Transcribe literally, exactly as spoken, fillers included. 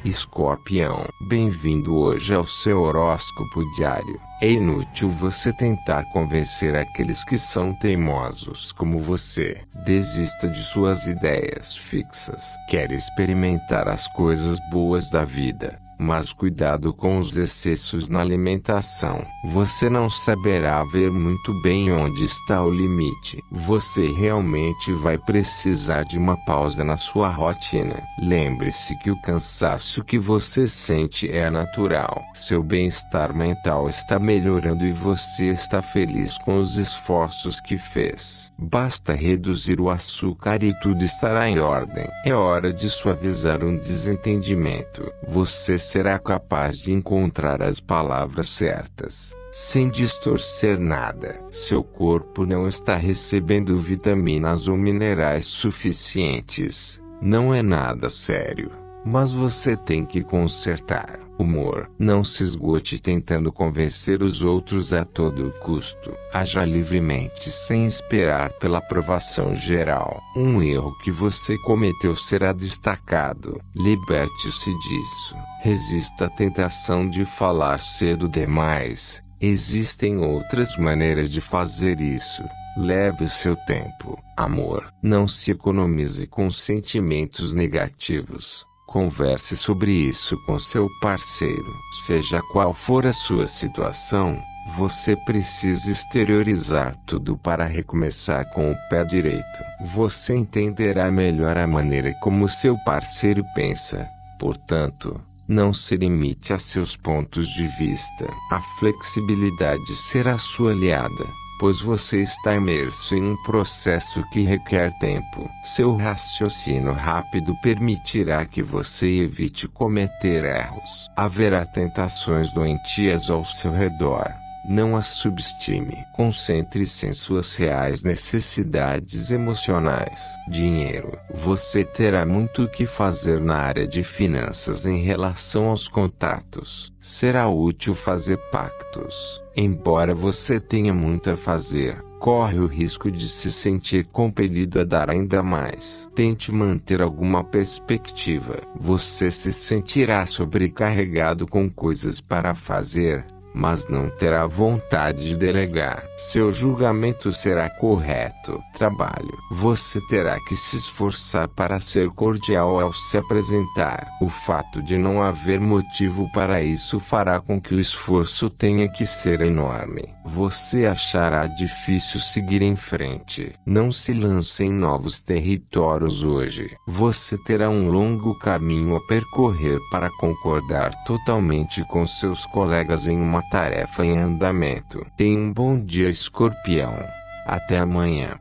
Escorpião, bem-vindo hoje ao seu horóscopo diário. É inútil você tentar convencer aqueles que são teimosos como você. Desista de suas ideias fixas. Quer experimentar as coisas boas da vida, mas cuidado com os excessos na alimentação. Você não saberá ver muito bem onde está o limite. Você realmente vai precisar de uma pausa na sua rotina. Lembre-se que o cansaço que você sente é natural. Seu bem-estar mental está melhorando e você está feliz com os esforços que fez. Basta reduzir o açúcar e tudo estará em ordem. É hora de suavizar um desentendimento. Você será capaz de encontrar as palavras certas, sem distorcer nada. Seu corpo não está recebendo vitaminas ou minerais suficientes. Não é nada sério, mas você tem que consertar. Humor. Não se esgote tentando convencer os outros a todo custo. Haja livremente sem esperar pela aprovação geral. Um erro que você cometeu será destacado. Liberte-se disso. Resista à tentação de falar cedo demais. Existem outras maneiras de fazer isso. Leve o seu tempo. Amor. Não se economize com sentimentos negativos. Converse sobre isso com seu parceiro. Seja qual for a sua situação, você precisa exteriorizar tudo para recomeçar com o pé direito. Você entenderá melhor a maneira como seu parceiro pensa. Portanto, não se limite a seus pontos de vista. A flexibilidade será sua aliada, pois você está imerso em um processo que requer tempo. Seu raciocínio rápido permitirá que você evite cometer erros. Haverá tentações doentias ao seu redor. Não as subestime. Concentre-se em suas reais necessidades emocionais. Dinheiro. Você terá muito o que fazer na área de finanças em relação aos contatos. Será útil fazer pactos. Embora você tenha muito a fazer, corre o risco de se sentir compelido a dar ainda mais. Tente manter alguma perspectiva. Você se sentirá sobrecarregado com coisas para fazer, mas não terá vontade de delegar. Seu julgamento será correto. Trabalho. Você terá que se esforçar para ser cordial ao se apresentar. O fato de não haver motivo para isso fará com que o esforço tenha que ser enorme. Você achará difícil seguir em frente. Não se lance em novos territórios hoje. Você terá um longo caminho a percorrer para concordar totalmente com seus colegas em uma tarefa em andamento. Tenha um bom dia, Escorpião. Até amanhã.